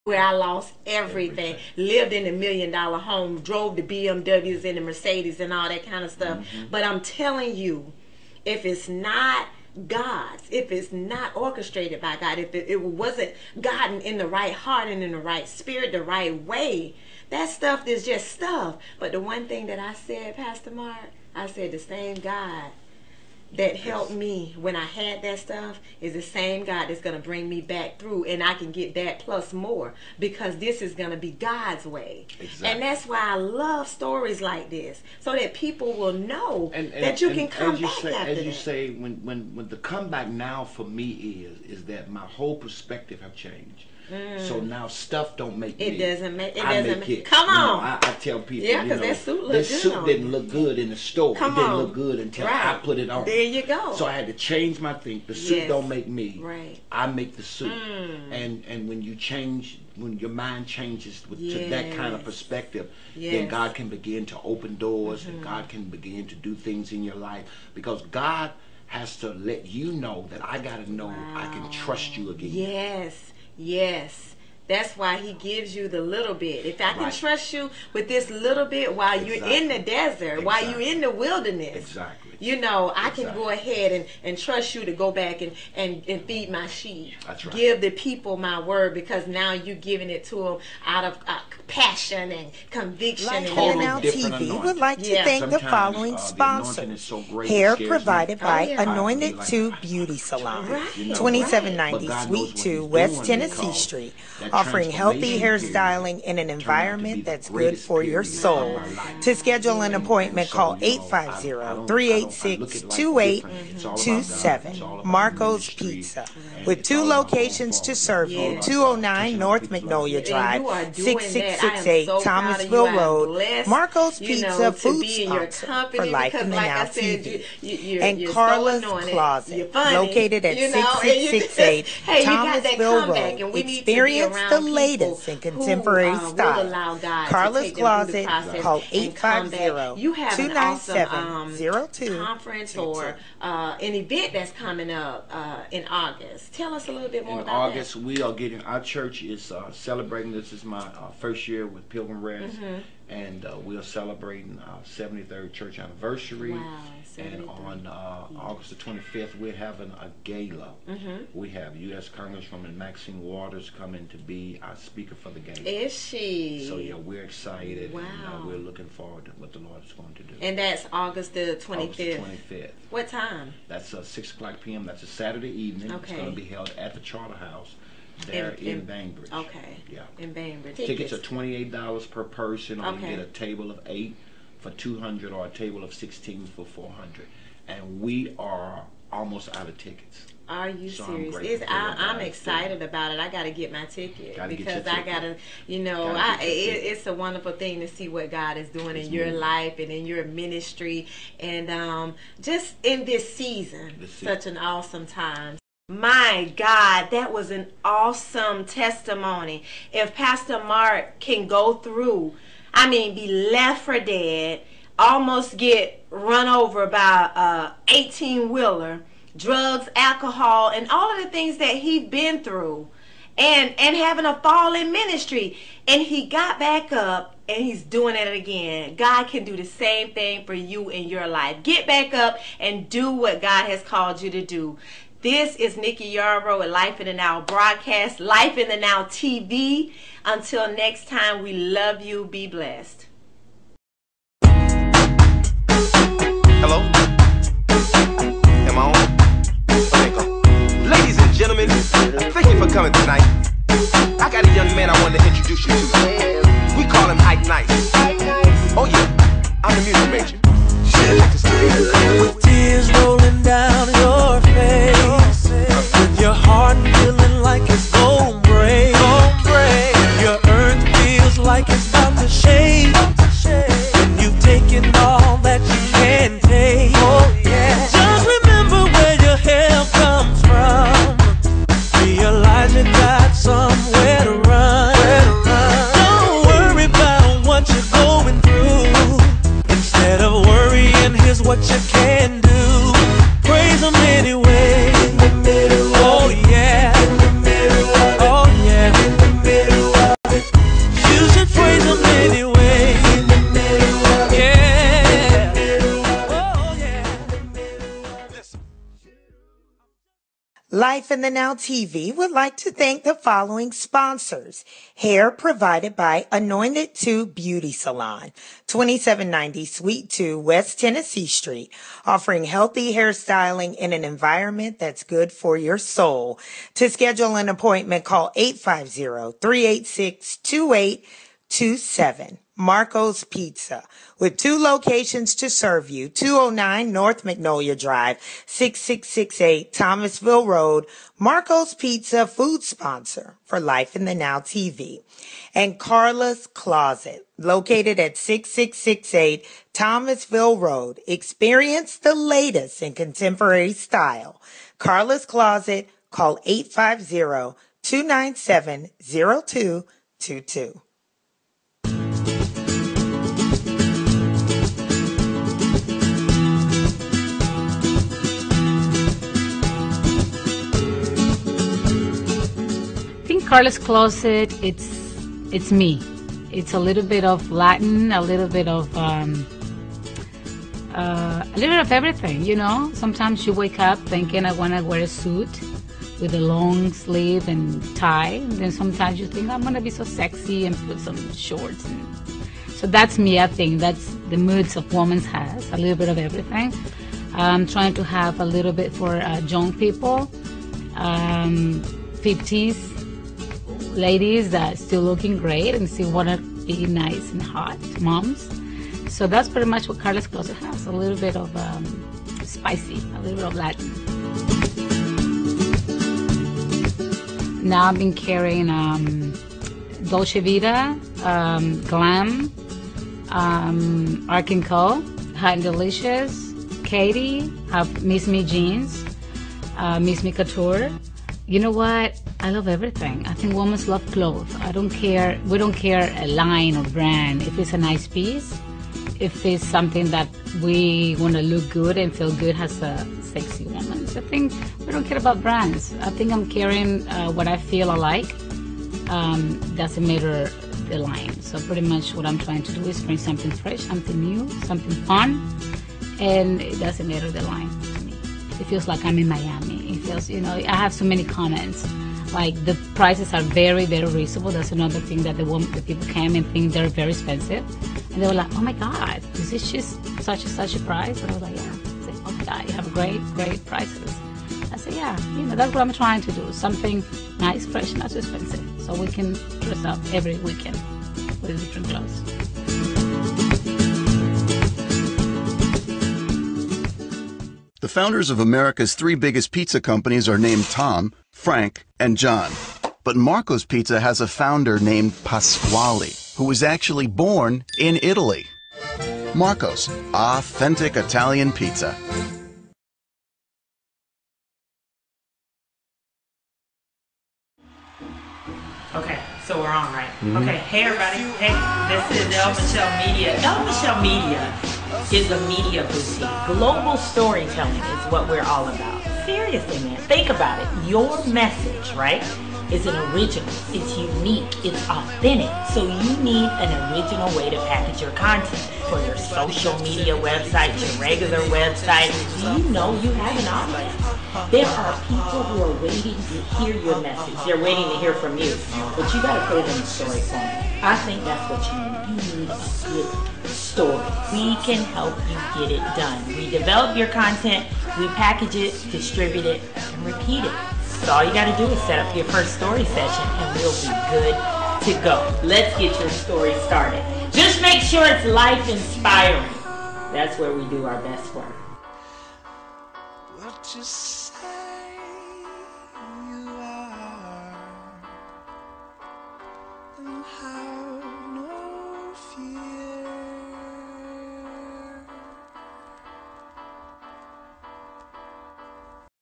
where I lost everything. Lived in a $1 million home, drove the BMWs and the Mercedes and all that kind of stuff. But I'm telling you, if it's not God's, if it's not orchestrated by God, if it wasn't God in the right heart and in the right spirit, the right way, that stuff is just stuff. But the one thing that I said, Pastor Mark, I said the same God that helped me when I had that stuff is the same God that's going to bring me back through, and I can get that plus more, because this is going to be God's way. And that's why I love stories like this, so that people will know that you can come back after that. As you say, when the comeback now for me is that my whole perspective have changed. So now stuff don't make me. It doesn't make it. Come on. I tell people, yeah, because that suit looked good. This suit didn't look good in the store. Come it didn't on. look good until I put it on. There you go. So I had to change my thing. The suit don't make me. Right. I make the suit. And when you change, when your mind changes to that kind of perspective, then God can begin to open doors, and God can begin to do things in your life, because God has to let you know that I got to know I can trust you again. Yes. Yes. That's why he gives you the little bit. If I can trust you with this little bit while you're in the desert, while you're in the wilderness, you know, I can go ahead and trust you to go back and feed my sheep. That's right. Give the people my word, because now you're giving it to them out of passion and conviction. Life and Now TV would like to thank the following sponsors. Hair provided by Anointed 2 Beauty Salon, 2790 Suite 2 West Tennessee Street, offering healthy hairstyling in an environment that's good for your soul. To schedule an appointment, call 850-386-2827. Marco's Pizza, with 2 locations to serve you: 209 North Magnolia Drive, 6668 Thomasville Road. Marco's Pizza, food sponsor for Life in the Now TV. And Carla's Closet, located at 6668 Thomasville Road. Experience the latest in contemporary style. Carla's Closet, call 850-297-02. Conference or an event that's coming up in August. Tell us a little bit more about August, that. We are getting, our church is celebrating, this is my first year with Pilgrim Rest, and we are celebrating our 73rd church anniversary. Wow. And on August the 25th, we're having a gala. We have U.S. Congresswoman Maxine Waters coming to be our speaker for the gala. Is she? So yeah, we're excited. Wow. And, we're looking forward to what the Lord is going to do. And that's August the 25th. August the 25th. What time? That's 6 o'clock p.m. That's a Saturday evening. Okay. It's going to be held at the Charter House there in Bainbridge. Okay. Yeah. In Bainbridge. Tickets are $28 per person, or you get a table of 8 for $200, or a table of 16 for $400. And we are almost out of tickets. Are you serious? I'm excited about it. I got to get my ticket, because I got to, you know, it's a wonderful thing to see what God is doing in your life and in your ministry, and just in this season, such an awesome time. My God, that was an awesome testimony. If Pastor Mark can go through, I mean, be left for dead, almost get run over by a 18-wheeler, drugs, alcohol, and all of the things that he's been through, and having a fall in ministry, and he got back up and he's doing it again. God can do the same thing for you in your life. Get back up and do what God has called you to do. This is Nicky Yarborough with Life in the Now broadcast, Life in the Now TV. Until next time, we love you. Be blessed. Hello? Am I on? Okay, go. Ladies and gentlemen, thank you for coming tonight. I got a young man I wanted to introduce you to. We call him Ike Nice. Oh yeah, I'm the music major. With tears rolling down your face, with your heart feeling like it's gon' break, your earth feels like it's about to shake, and you've taken all that you can take. Just remember where your help comes from. Realize you got somewhere to run. Don't worry about what Life in the Now TV would like to thank the following sponsors. Hair provided by Anointed 2 Beauty Salon, 2790 Suite 2 West Tennessee Street, offering healthy hairstyling in an environment that's good for your soul. To schedule an appointment, call 850-386-2827. Marco's Pizza, with 2 locations to serve you, 209 North Magnolia Drive, 6668 Thomasville Road. Marco's Pizza, food sponsor for Life in the Now TV. And Carla's Closet, located at 6668 Thomasville Road. Experience the latest in contemporary style. Carla's Closet, call 850-297-0222. Carla's Closet, it's me. It's a little bit of Latin, a little bit of everything, you know. Sometimes you wake up thinking I want to wear a suit with a long sleeve and tie, and then sometimes you think I'm gonna be so sexy and put some shorts. And so that's me. I think that's the moods of women's has, a little bit of everything. I'm trying to have a little bit for young people, 50s. Ladies that still looking great and still want to be nice and hot moms. So that's pretty much what Carla's Closet has, a little bit of spicy, a little bit of Latin. Now I've been carrying Dolce Vita, Glam, Arc & Co, Hot and Delicious, Katie, have Miss Me Jeans, Miss Me Couture. You know what? I love everything. I think women love clothes. I don't care. We don't care a line or brand. If it's a nice piece, if it's something that we want to look good and feel good as a sexy woman. So I think we don't care about brands. I think I'm carrying what I feel I like. Doesn't matter the line. So pretty much what I'm trying to do is bring something fresh, something new, something fun, and it doesn't matter the line to me. It feels like I'm in Miami. It feels, you know, I have so many comments. Like the prices are very, very reasonable. That's another thing that the people came and think they're very expensive. And they were like, oh my God, is this just such a price? And I was like, yeah. I said, oh my God, you have great, great prices. I said, yeah, you know, that's what I'm trying to do. Something nice, fresh, not too expensive. So we can dress up every weekend with different clothes. The founders of America's 3 biggest pizza companies are named Tom, Frank, and John. But Marco's Pizza has a founder named Pasquale, who was actually born in Italy. Marco's, authentic Italian pizza. Okay, so we're on, right? Okay, hey everybody. Hey, this is El Michelle Media. El Michelle Media is a media boutique. Global storytelling is what we're all about. Seriously, man, think about it. Your message, right, is an original. It's unique. It's authentic. So you need an original way to package your content for your social media website, your regular website. Do you know you have an audience? There are people who are waiting to hear your message. They're waiting to hear from you. But you got to put it in a story format. I think that's what you need. You need a good story. We can help you get it done. We develop your content, we package it, distribute it, and repeat it. So all you got to do is set up your first story session and we'll be good to go. Let's get your story started. Just make sure it's life inspiring. That's where we do our best work. What you say you are and how